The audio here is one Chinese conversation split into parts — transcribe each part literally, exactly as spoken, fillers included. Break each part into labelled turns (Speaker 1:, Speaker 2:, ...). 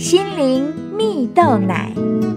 Speaker 1: 心灵蜜豆奶。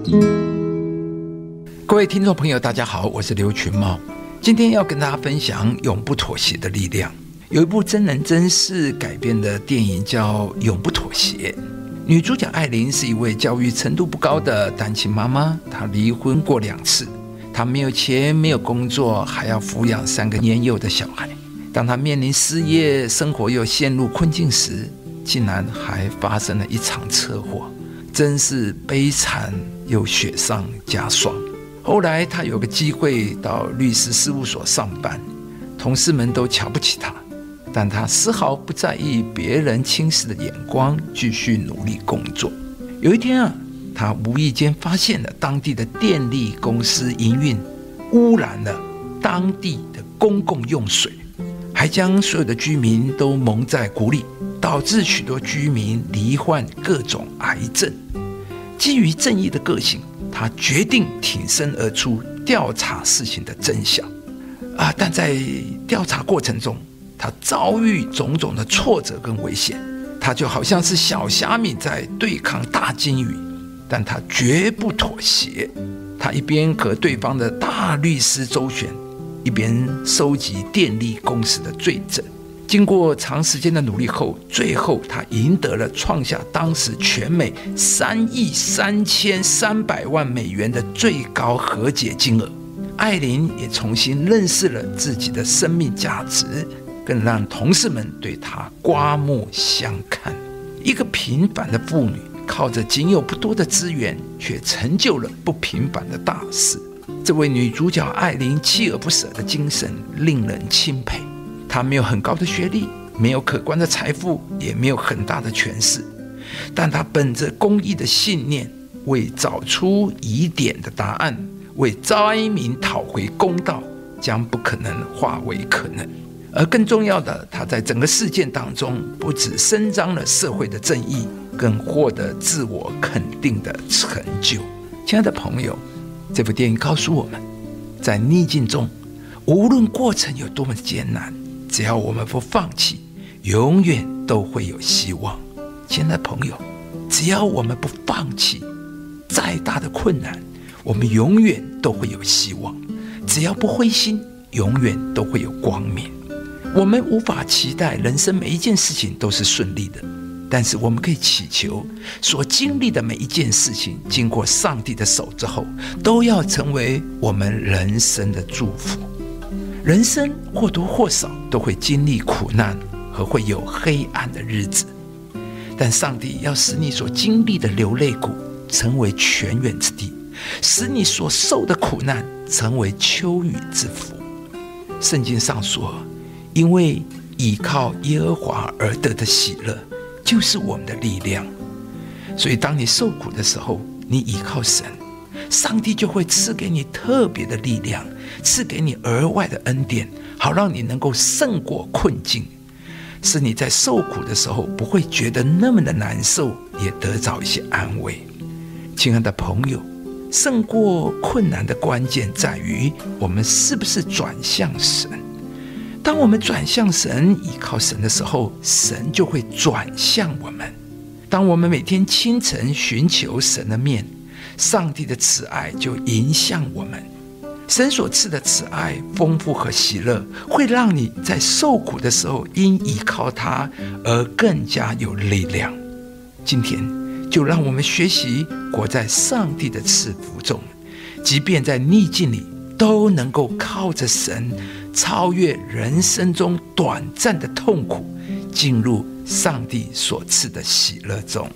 Speaker 2: 各位听众朋友大家好，我是刘群茂，今天要跟大家分享永不妥协的力量。有一部真人真事改编的电影叫《永不妥协》，女主角艾琳是一位教育程度不高的单亲妈妈，她离婚过两次，她没有钱没有工作，还要抚养三个年幼的小孩。当她面临失业，生活又陷入困境时，竟然还发生了一场车祸，真是悲惨又雪上加霜。后来她有个机会到律师事务所上班，同事们都瞧不起她，但她丝毫不在意别人轻视的眼光，继续努力工作。有一天啊，她无意间发现了当地的电力公司营运污染了当地的公共用水，还将所有的居民都蒙在鼓里，导致许多居民罹患各种癌症。基于正义的个性，他决定挺身而出，调查事情的真相。啊！但在调查过程中，他遭遇种种的挫折跟危险，他就好像是小虾米在对抗大鲸鱼，但他绝不妥协。他一边和对方的大律师周旋，一边收集电力公司的罪证。经过长时间的努力后，最后他赢得了创下当时全美三亿三千三百万美元的最高和解金额。艾琳也重新认识了自己的生命价值，更让同事们对她刮目相看。一个平凡的妇女，靠着仅有不多的资源，却成就了不平凡的大事。这位女主角艾琳锲而不舍的精神令人钦佩。她没有很高的学历，没有可观的财富，也没有很大的权势，但她本着公益的信念，为找出疑点的答案，为灾民讨回公道，将不可能化为可能。而更重要的，她在整个事件当中，不只伸张了社会的正义，更获得自我肯定的成就。亲爱的朋友，这部电影告诉我们，在逆境中，无论过程有多么艰难，只要我们不放弃，永远都会有希望。亲爱的朋友，只要我们不放弃，再大的困难，我们永远都会有希望。只要不灰心，永远都会有光明。我们无法期待人生每一件事情都是顺利的，但是我们可以祈求所经历的每一件事情，经过上帝的手之后，都要成为我们人生的祝福。人生或多或少都会经历苦难和会有黑暗的日子，但上帝要使你所经历的流泪谷成为泉源之地，使你所受的苦难成为秋雨之福。圣经上说，因为倚靠耶和华而得的喜乐就是我们的力量。所以当你受苦的时候，你倚靠神，上帝就会赐给你特别的力量，赐给你额外的恩典，好让你能够胜过困境，使你在受苦的时候不会觉得那么的难受，也得着一些安慰。亲爱的朋友，胜过困难的关键在于我们是不是转向神。当我们转向神，依靠神的时候，神就会转向我们。当我们每天清晨寻求神的面，上帝的慈爱就迎向我们。神所赐的慈爱、丰富和喜乐，会让你在受苦的时候因依靠他而更加有力量。今天就让我们学习活在上帝的赐福中，即便在逆境里，都能够靠着神超越人生中短暂的痛苦，进入上帝所赐的喜乐中。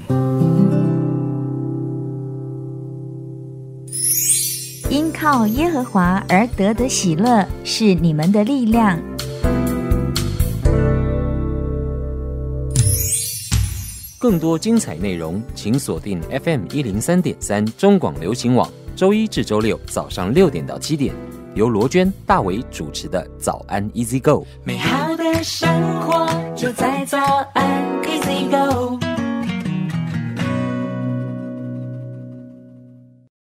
Speaker 1: 因靠耶和华而得的喜乐是你们的力量。
Speaker 3: 更多精彩内容，请锁定 F M 一零三点三中广流行网，周一至周六早上六点到七点，由罗娟、大伟主持的早安 Easy Go。
Speaker 4: 美好的生活就在早安 Easy Go。